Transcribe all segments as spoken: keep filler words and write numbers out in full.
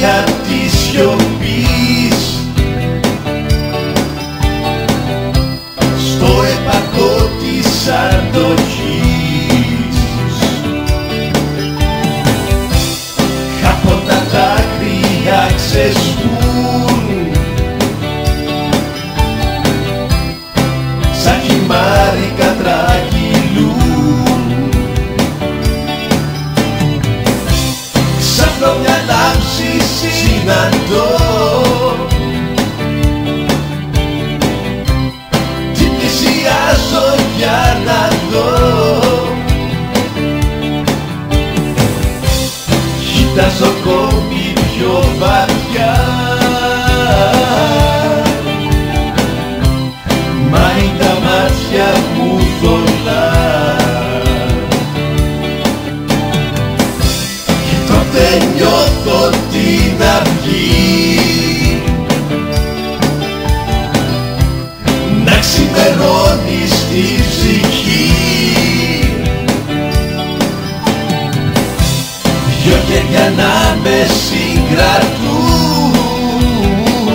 δάκρυα της σιωπής στο έπακο της αντοχής. Από τα δάκρυα ξεσπούν σαν χυμάρικα τραγιλούν. Ξαπνώ μια λάμψη συναντώ, τι πλησιάζω για να δω. Κοιτάζω ακόμη πιο βαθιά, μα είναι τα μάτια μου θολά. Και τότε νιώθω την αυγή να ξημερώνει στη ψυχή. Δυο χέρια να με συγκρατούν,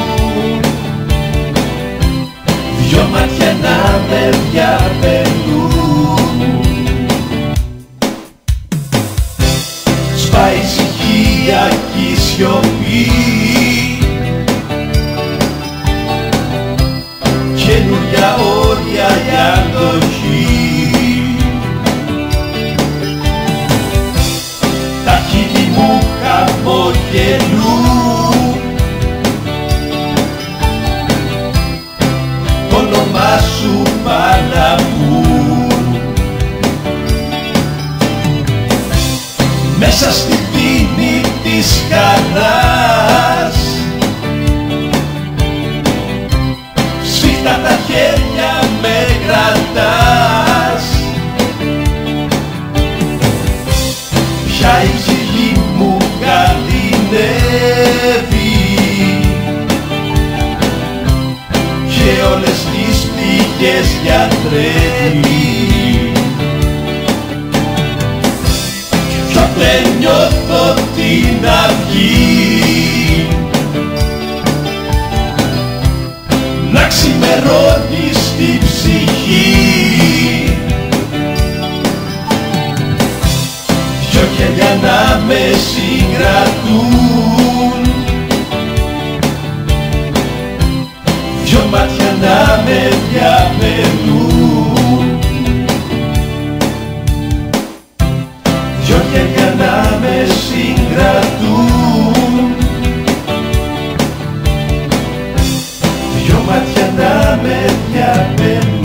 δυο μάτια να με διαπελούν. Σπάει ησυχία κι η σιωπή, καινούρια όρια η αντοχή. Τα χείλη μου χαμογελούν, το όνομά σου παραπούν. Μέσα στη πίνη της χαράς σφίχτα τα χέρια με κρατάς. Πια η ψυχή μου καλλινεύει και όλες τις πληγές γιατρεύει. Κι τότε νιώθω την αυγή να ξημερώνει στη ψυχή. Δυο χέρια να με συγκρατούν, δυο μάτια να με διαπελούν. Δυο χέρια να με συγκρατούν, δυο μάτια να με διαπελούν.